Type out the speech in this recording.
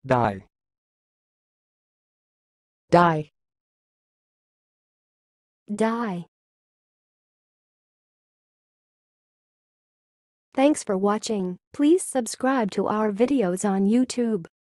die, die, die. Thanks for watching. Please subscribe to our videos on YouTube.